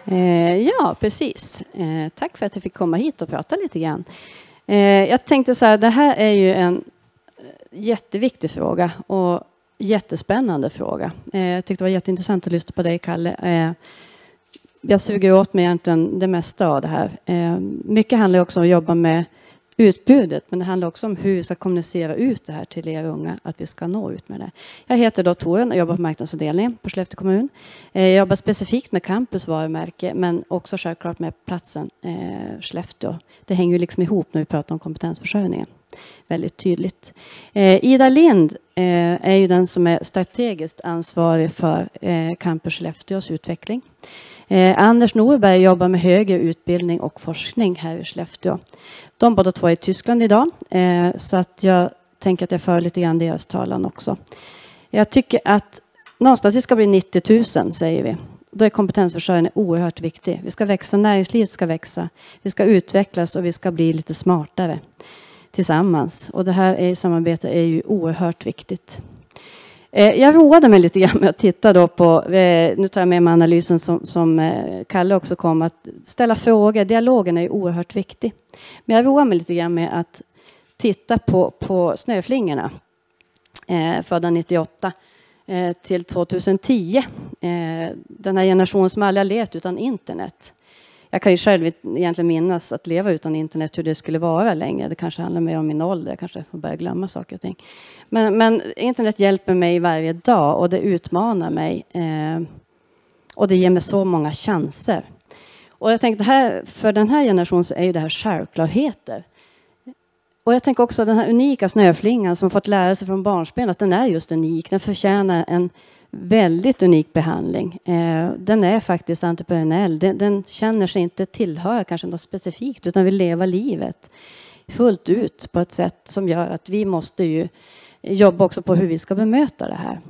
Ja, precis. Tack för att jag fick komma hit och prata lite grann. Jag tänkte så här, det här är ju en jätteviktig fråga och jättespännande fråga. Jag tyckte det var jätteintressant att lyssna på dig, Kalle. Jag suger åt mig egentligen det mesta av det här. Mycket handlar också om att jobba med utbudet, men det handlar också om hur vi ska kommunicera ut det här till er unga, att vi ska nå ut med det. Jag heter då Torun och jobbar på marknadsavdelningen på Skellefteå kommun. Jag jobbar specifikt med campus varumärke, men också självklart med platsen Skellefteå. Det hänger ju liksom ihop när vi pratar om kompetensförsörjningen. Väldigt tydligt. Ida Lind är ju den som är strategiskt ansvarig för campus Skellefteås utveckling. Anders Norberg jobbar med högre utbildning och forskning här i Skellefteå. De båda två är i Tyskland idag, så att jag tänker att jag för lite grann deras talan också. Jag tycker att någonstans vi ska bli 90 000, säger vi. Då är kompetensförsörjning oerhört viktig. Vi ska växa, näringslivet ska växa, vi ska utvecklas och vi ska bli lite smartare tillsammans. Och det här samarbete är ju oerhört viktigt. Jag roade mig lite grann med att titta då på, nu tar jag med mig analysen som Kalle också kom, att ställa frågor. Dialogen är ju oerhört viktig. Men jag roade mig lite grann med att titta på snöflingorna födda 98 till 2010. Den här generationen som aldrig har levt utan internet. Jag kan ju själv egentligen minnas att leva utan internet, hur det skulle vara länge. Det kanske handlar mer om min ålder, jag kanske får börja glömma saker och ting. Men internet hjälper mig varje dag och det utmanar mig. Och det ger mig så många chanser. Och jag tänkte, för den här generationen så är ju det här självklarheter. Och jag tänker också den här unika snöflingan som fått lära sig från barnsben att den är just unik. Den förtjänar en väldigt unik behandling. Den är faktiskt entreprenöriell. Den känner sig inte tillhöra kanske något specifikt utan vill leva livet fullt ut på ett sätt som gör att vi måste ju jobba också på hur vi ska bemöta det här.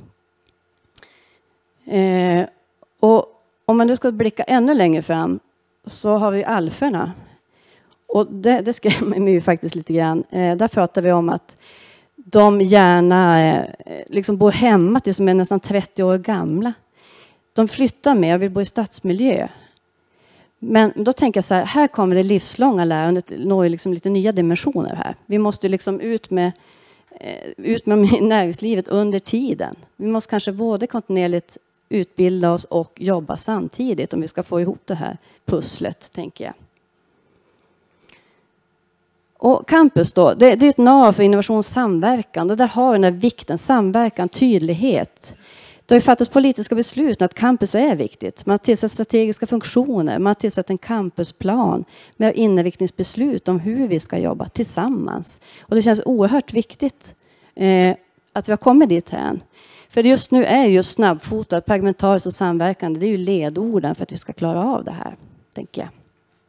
Och om man nu ska blicka ännu längre fram så har vi alferna. Och det skrämmer mig ju faktiskt lite grann. Där pratar vi om att de gärna liksom bor hemma tills de är nästan 30 år gamla. De flyttar med och vill bo i stadsmiljö. Men då tänker jag så här kommer det livslånga lärandet nå liksom lite nya dimensioner här. Vi måste liksom ut med näringslivet under tiden. Vi måste kanske både kontinuerligt utbilda oss och jobba samtidigt om vi ska få ihop det här pusslet, tänker jag. Och campus då, det är ett nav för innovationssamverkan och där har den här vikten, samverkan, tydlighet. Det har ju fattats politiska beslut att campus är viktigt. Man har tillsatt strategiska funktioner, man har tillsatt en campusplan med inriktningsbeslut om hur vi ska jobba tillsammans. Och det känns oerhört viktigt att vi har kommit dit här. För just nu är ju snabbfotad, pragmatariskt och samverkande, det är ju ledorden för att vi ska klara av det här, tänker jag.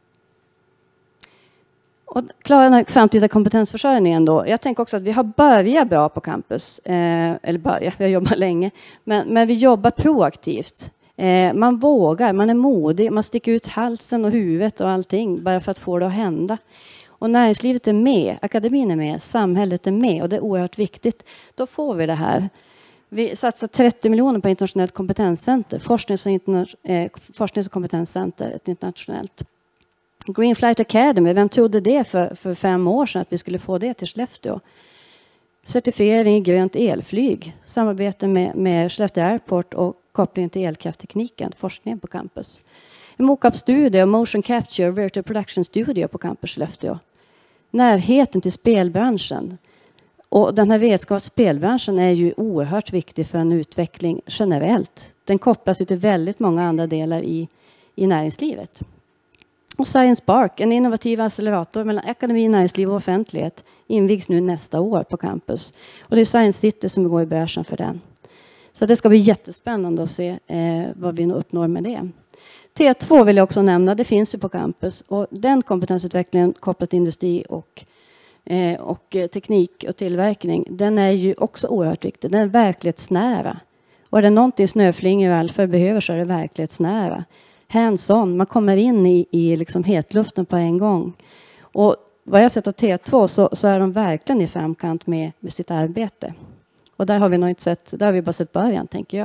Och klara den här framtida kompetensförsörjningen då. Jag tänker också att vi har börjat bra på campus. Vi har jobbat länge. Men vi jobbar proaktivt. Man vågar, man är modig. Man sticker ut halsen och huvudet och allting bara för att få det att hända. Och näringslivet är med, akademin är med, samhället är med. Och det är oerhört viktigt. Då får vi det här. Vi satsar 30 miljoner på internationellt kompetenscenter. Forsknings- och kompetenscenter, ett internationellt. Green Flight Academy, vem trodde det för 5 år sedan att vi skulle få det till Skellefteå? Certifiering i grönt elflyg, samarbete med Skellefteå Airport och kopplingen till elkrafttekniken, forskningen på campus. En mockup-studie och motion capture, virtual production studio på campus Skellefteå. Närheten till spelbranschen. Och den här vetskapen, spelbranschen är ju oerhört viktig för en utveckling generellt. Den kopplas ju till väldigt många andra delar i näringslivet. Och Science Park, en innovativ accelerator mellan akademi, näringsliv och offentlighet, invigs nu nästa år på campus. Och det är Science City som går i bärsen för den. Så det ska bli jättespännande att se vad vi nu uppnår med det. T2 vill jag också nämna, det finns ju på campus. Och den kompetensutvecklingen kopplat till industri och teknik och tillverkning, den är ju också oerhört viktig. Den är verklighetsnära. Och är det någonting snöflingor och alfer behöver så är det verklighetsnära. Hands-on, man kommer in i liksom hetluften på en gång. Och vad jag sett av T2 så är de verkligen i framkant med sitt arbete. Och där har vi nog inte sett, där har vi bara sett början, tänker jag.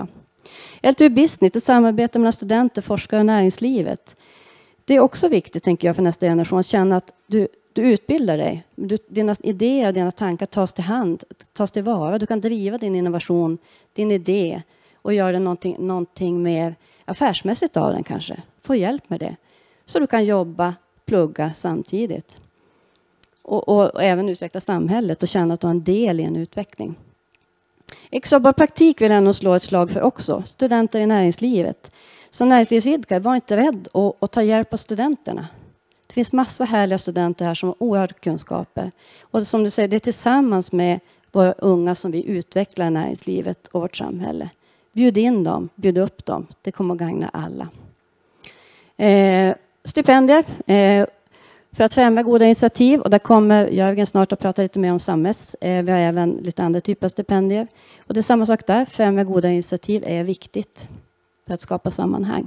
LTU Business, ett samarbete mellan studenter, forskare och näringslivet. Det är också viktigt, tänker jag, för nästa generation att känna att du utbildar dig. Dina idéer och dina tankar tas tillvara. Du kan driva din innovation, din idé och göra någonting mer affärsmässigt av den kanske. Få hjälp med det. Så du kan jobba, plugga samtidigt. Och även utveckla samhället och känna att du har en del i en utveckling. Extra praktik vill jag nog slå ett slag för också. Studenter i näringslivet. Som näringslivsidkare, var inte rädd att ta hjälp av studenterna. Det finns massa härliga studenter här som har oerhört kunskaper. Och som du säger, det är tillsammans med våra unga som vi utvecklar näringslivet och vårt samhälle. Bjud in dem, bjud upp dem. Det kommer att gagna alla. Stipendier för att främja goda initiativ. Och där kommer Jörgen snart att prata lite mer om samhälls. Vi har även lite andra typer av stipendier. Och det är samma sak där. Främja goda initiativ är viktigt för att skapa sammanhang.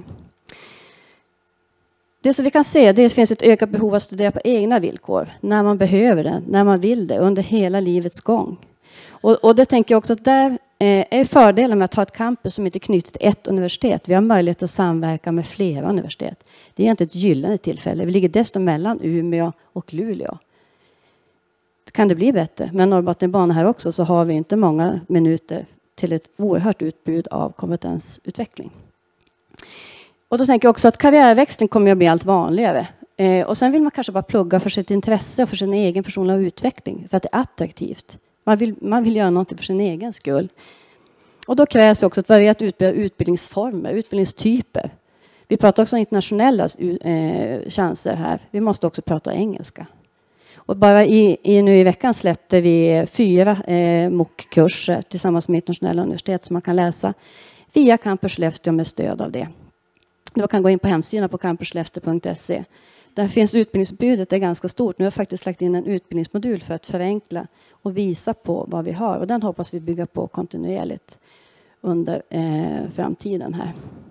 Det som vi kan se, det finns ett ökat behov att studera på egna villkor. När man behöver det, när man vill det, under hela livets gång. Och det tänker jag också att där är fördelen med att ha ett campus som inte är knutet till ett universitet. Vi har möjlighet att samverka med flera universitet. Det är inte ett gyllene tillfälle. Vi ligger dessutom mellan Umeå och Luleå. Kan det bli bättre? Men Norrbotniabanan här också så har vi inte många minuter till ett oerhört utbud av kompetensutveckling. Och då tänker jag också att karriärväxling kommer att bli allt vanligare. Och sen vill man kanske bara plugga för sitt intresse och för sin egen personliga utveckling. För att det är attraktivt. Man vill göra något för sin egen skull. Och då krävs också ett varierat utbud av utbildningsformer, utbildningstyper. Vi pratar också om internationella chanser här. Vi måste också prata engelska. Och bara nu i veckan släppte vi 4 MOOC-kurser tillsammans med internationella universitet som man kan läsa via Campus Skellefteå med stöd av det. Du kan gå in på hemsidan på campusskellefteå.se. Där finns utbildningsutbudet, det är ganska stort. Nu har jag faktiskt lagt in en utbildningsmodul för att förenkla och visa på vad vi har. Och den hoppas vi bygga på kontinuerligt under framtiden här.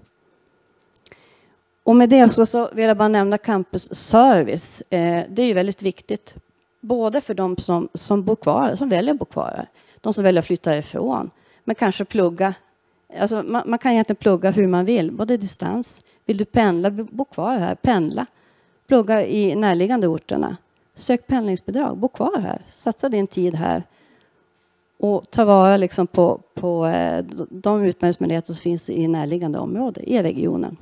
Och med det också så vill jag bara nämna Campus Service. Det är ju väldigt viktigt. Både för de som bor kvar, som väljer att bo kvar. De som väljer att flytta ifrån. Men kanske plugga. Alltså man kan egentligen plugga hur man vill. Både distans. Vill du pendla, bo kvar här. Pendla. Plugga i närliggande orterna. Sök pendlingsbidrag. Bo kvar här. Satsa din tid här. Och ta vara liksom på de utbildningsmöjligheter som finns i närliggande områden. I regionen.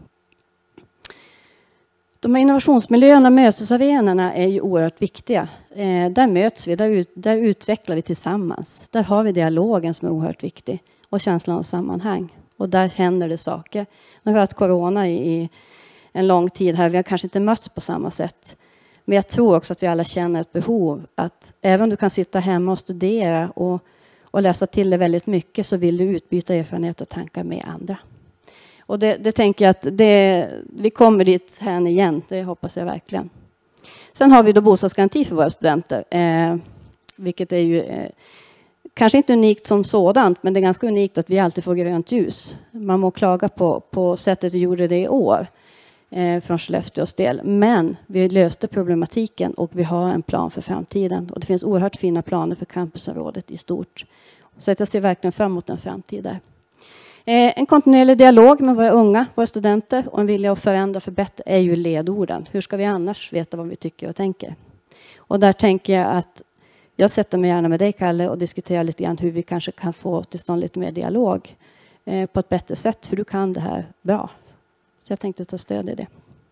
De här innovationsmiljöerna, mötesarenorna är ju oerhört viktiga. Där möts vi, där utvecklar vi tillsammans. Där har vi dialogen som är oerhört viktig. Och känslan av sammanhang. Och där händer det saker. Nu har vi haft corona i en lång tid här. Vi har kanske inte mötts på samma sätt. Men jag tror också att vi alla känner ett behov. Att även om du kan sitta hemma och studera och läsa till det väldigt mycket. Så vill du utbyta erfarenheter och tankar med andra. Och det tänker jag att vi kommer dit här igen. Det hoppas jag verkligen. Sen har vi då bostadsgaranti för våra studenter. Vilket är ju kanske inte unikt som sådant. Men det är ganska unikt att vi alltid får grönt ljus. Man må klaga på sättet vi gjorde det i år. Från Skellefteås del. Men vi löste problematiken och vi har en plan för framtiden. Och det finns oerhört fina planer för campusområdet i stort. Så att jag ser verkligen fram emot en framtid där. En kontinuerlig dialog med våra unga, våra studenter och en vilja att förändra och förbättra är ju ledorden. Hur ska vi annars veta vad vi tycker och tänker? Och där tänker jag att jag sätter mig gärna med dig, Kalle, och diskuterar lite grann hur vi kanske kan få till stånd lite mer dialog på ett bättre sätt. För du kan det här bra. Så jag tänkte ta stöd i det.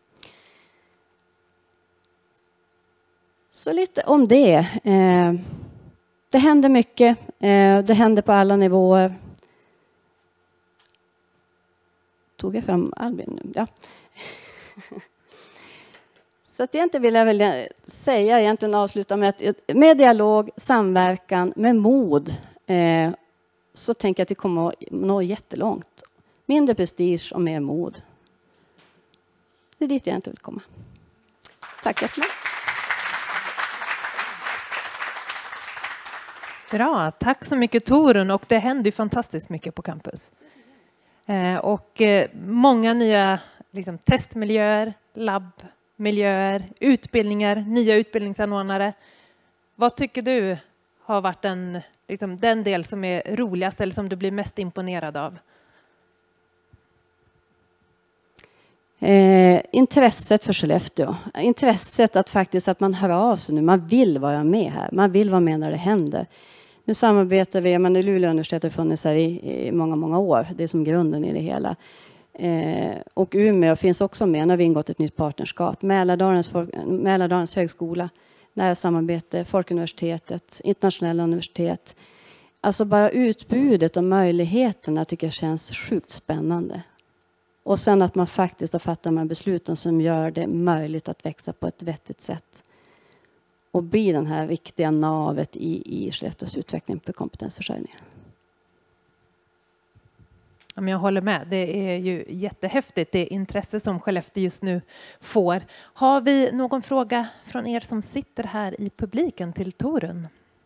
Så lite om det. Det händer mycket. Det händer på alla nivåer. Tog jag fram Albin nu? Ja. Så att egentligen vill jag väl säga, egentligen avsluta med att med dialog, samverkan, med mod så tänker jag att vi kommer att nå jättelångt. Mindre prestige och mer mod. Det är dit jag inte vill komma. Tack jättemycket. Bra, tack så mycket Torun, och det händer ju fantastiskt mycket på campus. Och många nya liksom, testmiljöer, labbmiljöer, utbildningar, nya utbildningsanordnare. Vad tycker du har varit den del som är roligast eller som du blir mest imponerad av? Intresset för Skellefteå. Intresset att man hör av sig nu. Man vill vara med här. Man vill vara med när det händer. Nu samarbetar vi, men Luleå universitet har funnits här i många, många år. Det är som grunden i det hela. Och Umeå finns också med när vi ingått ett nytt partnerskap. Mälardalens högskola, nära samarbete, Folkuniversitetet, internationella universitet. Alltså bara utbudet och möjligheterna tycker jag känns sjukt spännande. Och sen att man faktiskt har fattat de här besluten som gör det möjligt att växa på ett vettigt sätt. Och bli den här viktiga navet i Skellefteås utveckling på kompetensförsörjningen. Ja, men jag håller med. Det är ju jättehäftigt det intresse som Skellefteå just nu får. Har vi någon fråga från er som sitter här i publiken till Torun?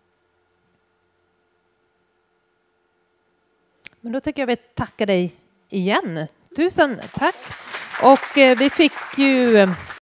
Men då tycker jag vi tackar dig igen. Tusen tack. Och vi fick ju